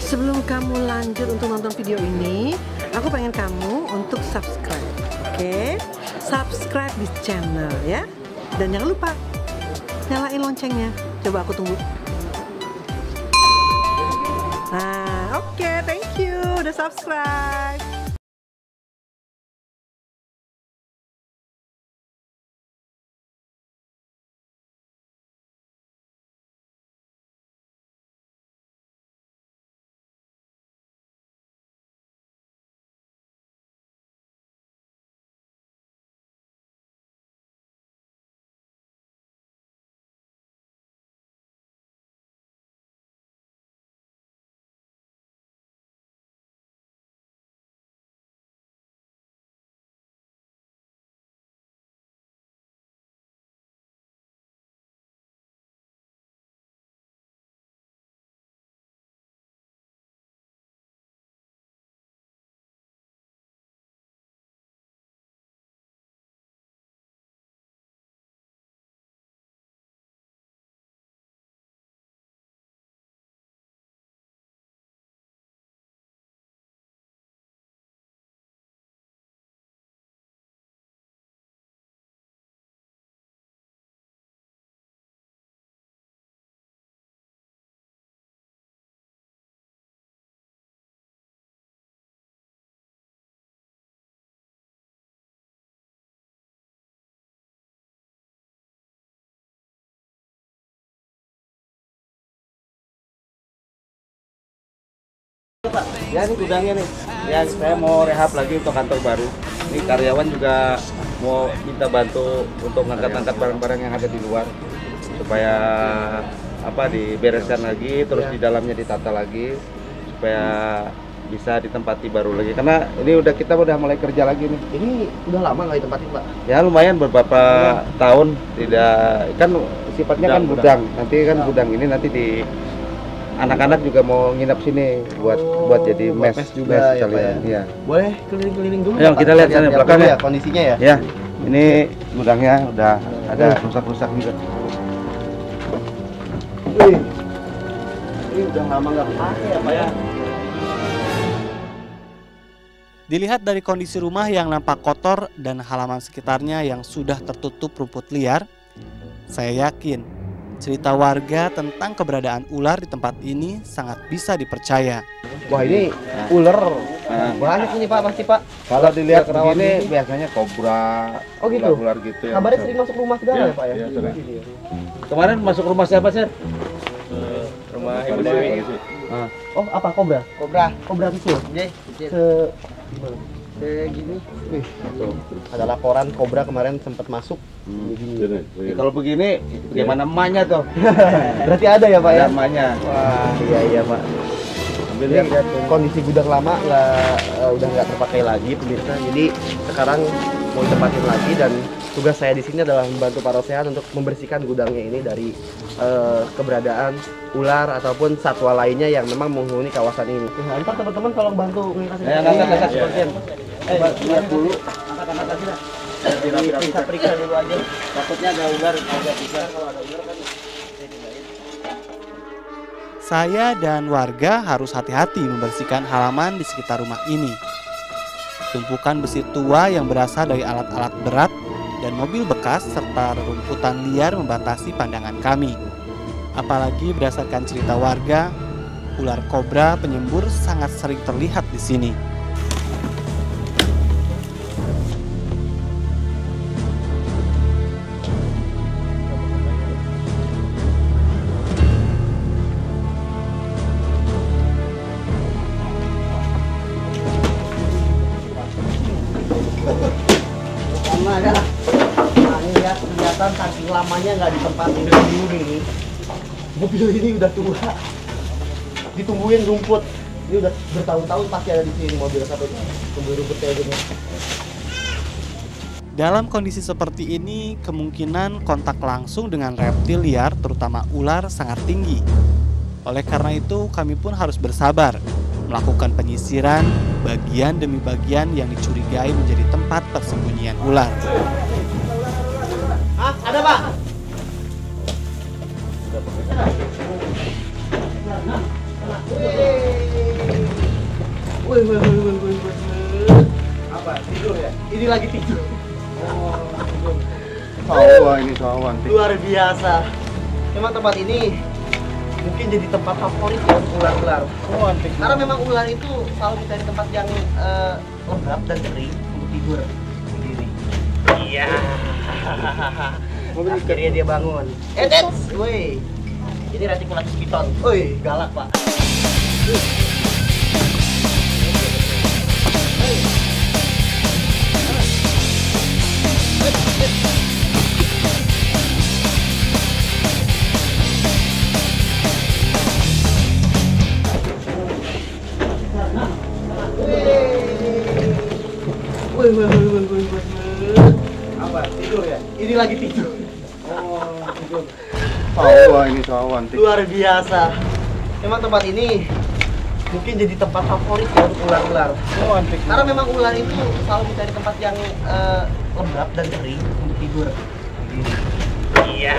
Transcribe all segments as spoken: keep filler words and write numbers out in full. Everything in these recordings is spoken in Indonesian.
Sebelum kamu lanjut untuk nonton video ini, aku pengen kamu untuk subscribe, oke? Okay? Subscribe di channel ya. Dan jangan lupa nyalain loncengnya. Coba aku tunggu. Nah, oke, okay, thank you udah subscribe. Ya ini gudangnya nih, ya saya mau rehab lagi untuk kantor baru. Ini karyawan juga mau minta bantu untuk ngangkat-ngangkat barang-barang yang ada di luar supaya apa dibereskan lagi, terus ya. Di dalamnya ditata lagi supaya bisa ditempati baru lagi. Karena ini udah kita udah mulai kerja lagi nih. Ini udah lama nggak ditempatin, Pak? Ya lumayan beberapa ya. tahun tidak kan sifatnya gudang, kan gudang. Gudang. Nanti kan gudang ini nanti di anak-anak juga mau nginap sini buat oh, buat jadi mes, mes juga mes, ya, Pak, ya. Ya. Boleh keliling-keliling dulu. Ayo, kita lihat sana belakang ya kondisinya ya. Ya, ini gudangnya udah ada rusak-rusak juga. Wih, ini udah lama nggak pakai ya, Pak ya. Dilihat dari kondisi rumah yang nampak kotor dan halaman sekitarnya yang sudah tertutup rumput liar, saya yakin cerita warga tentang keberadaan ular di tempat ini sangat bisa dipercaya. Wah, ini ular nah, banyak ini, Pak, pasti, Pak. Kalau dilihat begini biasanya kobra, oh gitu. Ular gitu ya. Kabarnya sering masuk rumah segala ya, ya, Pak ya. Ya Kemarin masuk rumah siapa, Sir? Uh, rumah Ibu Dewi. Ah. Oh, apa kobra? Kobra. Kobra kecil. Iya, Se segini. Wih, ada laporan kobra kemarin sempat masuk. Hmm. Ya, kalau begini gimana emaknya tuh? Berarti ada ya, Pak ya? Ada emaknya. Wah, iya iya, Pak. Ini kondisi gudang lama nggak uh, udah nggak terpakai lagi, pemirsa. Jadi sekarang mau ditempatin lagi dan tugas saya di sini adalah membantu parosehan untuk membersihkan gudangnya ini dari uh, keberadaan ular ataupun satwa lainnya yang memang menghuni kawasan ini. Nah, ntar teman-teman kalau bantu ngangkat ya, ngangkat seperti ini. Eh, lihat dulu. Angkat-angkat aja. Periksa-periksa dulu aja. Takutnya ada ular, ada bisa kalau ada ular kan. Saya dan warga harus hati-hati membersihkan halaman di sekitar rumah ini. Tumpukan besi tua yang berasal dari alat-alat berat dan mobil bekas serta rerumputan liar membatasi pandangan kami. Apalagi berdasarkan cerita warga, ular kobra penyembur sangat sering terlihat di sini. Karena ada, nah ini lihat kelihatan saking lamanya nggak ditempatin dulu nih. Mobil ini udah tua, ditumbuhin rumput. Ini udah bertahun-tahun pasti ada di sini mobil satu tumbuh rumput kayak gini. Dalam kondisi seperti ini, kemungkinan kontak langsung dengan reptil liar, terutama ular, sangat tinggi. Oleh karena itu, kami pun harus bersabar, melakukan penyisiran bagian demi bagian yang dicurigai menjadi tempat persembunyian ular. Ah, ada, Pak? Wih, Woi, woi, woi, woi, woi, woi. Apa? Tidur ya? Ini lagi tidur. Oh, tidur. Sawan ini sawan. Luar biasa. Memang tempat ini mungkin jadi tempat favorit ya untuk ular-ular. Oh, antik. Karena memang ular itu selalu mencari tempat yang uh, lembab dan kering untuk tidur sendiri. Iya. Akhirnya dia bangun. Edet, woi. Ini Reticulatus piton. Woi, galak pak. Woi, woi, woi, woi, woi, woi. Apa? Tidur ya? Ini lagi tidur. Oh, tidur. Sawan ini sawan. Luar biasa. Memang tempat ini mungkin jadi tempat favorit ya untuk ular-ular. Oh, antik. Karena memang ular itu selalu mencari tempat yang uh, lembab dan kering untuk tidur. Iya.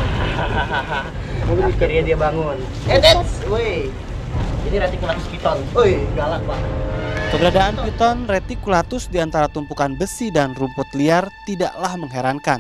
Akhirnya dia bangun. Edet, woi. Ini Reticulatus piton. Woi, galak pak. Keberadaan piton reticulatus di antara tumpukan besi dan rumput liar tidaklah mengherankan.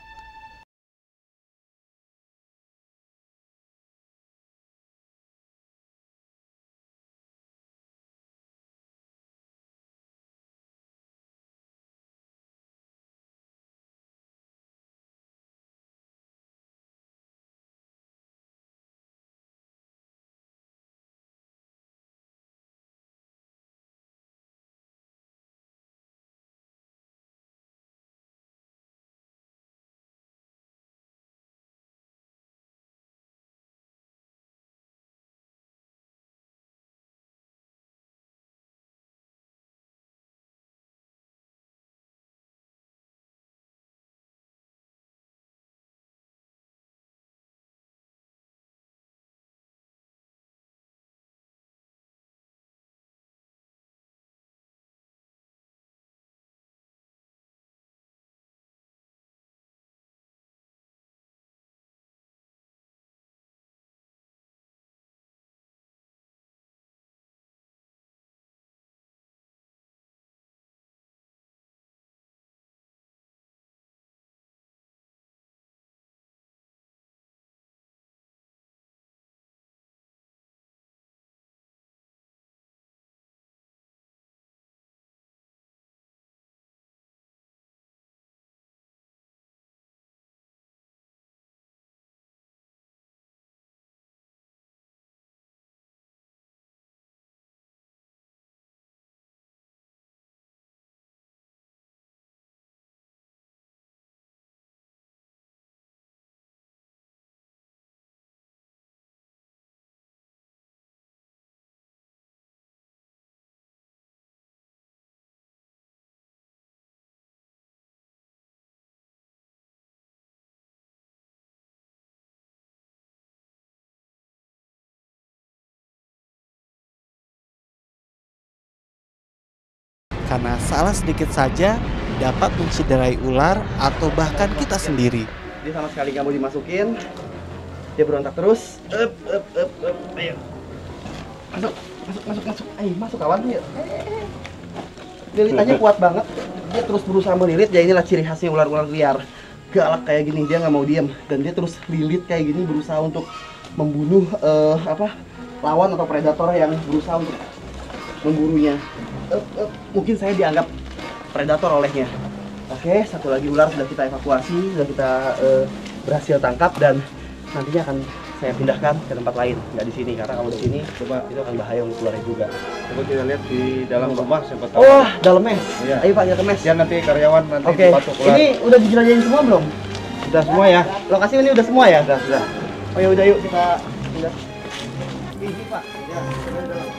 Karena salah sedikit saja dapat mencederai ular atau bahkan kita sendiri. Dia sama sekali nggak mau dimasukin. Dia berontak terus. Up, up, up, up. Ayo. Masuk, masuk, masuk, masuk. Ayo, masuk kawan. Ayo. Lilitannya kuat banget. Dia terus berusaha melilit. Ya inilah ciri khasnya ular-ular liar. Galak kayak gini, dia nggak mau diam. Dan dia terus lilit kayak gini, berusaha untuk membunuh uh, apa lawan atau predator yang berusaha untuk memburunya. Uh, uh, mungkin saya dianggap predator olehnya. Oke, satu lagi ular sudah kita evakuasi, sudah kita uh, berhasil tangkap dan nantinya akan saya pindahkan ke tempat lain, nggak di sini karena kalau di sini coba itu akan bahaya untuk ularnya juga. Coba kita lihat di dalam rumah siapa tahu. Oh, dalam mes. Iya. Ayo Pak, ya ke mes. Ya nanti karyawan nanti Oke. dibantu ular. Ini udah dijelajahin semua belum? Sudah semua ya? Lokasi ini udah semua ya? Sudah, sudah. Oh ya udah yuk kita pindah. Ini Pak. Ya, kita di dalam.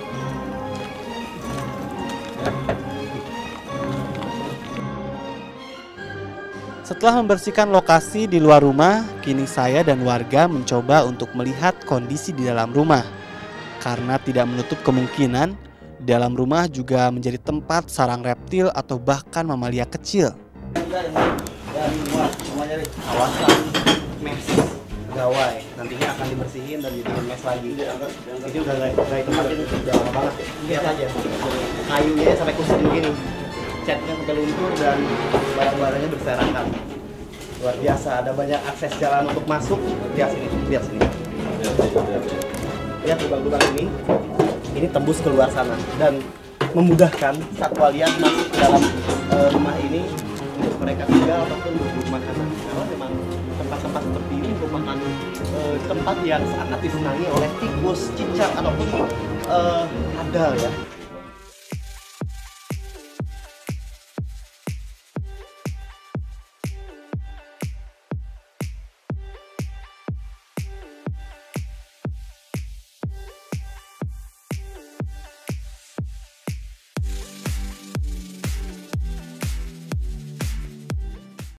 Setelah membersihkan lokasi di luar rumah, kini saya dan warga mencoba untuk melihat kondisi di dalam rumah. Karena tidak menutup kemungkinan, di dalam rumah juga menjadi tempat sarang reptil atau bahkan mamalia kecil. Dan luar semuanya nih. Kawasan mes. gawai. Nantinya akan dibersihin dan dibikin mes lagi. Ini udah nggak nggak ditempatin udah lama banget. Lihat aja, kayunya sampai kusut begini, catnya sampai luntur dan barang-barangnya berserakan. Luar biasa, ada banyak akses jalan untuk masuk. Lihat sini, lihat sini. Lihat lubang-lubang ini, ini tembus keluar sana dan memudahkan satwa liar masuk ke dalam uh, rumah ini untuk mereka tinggal ataupun berburu makanan. Karena memang tempat-tempat seperti ini merupakan uh, tempat yang sangat disenangi oleh tikus, cicak ataupun uh, kadal ya.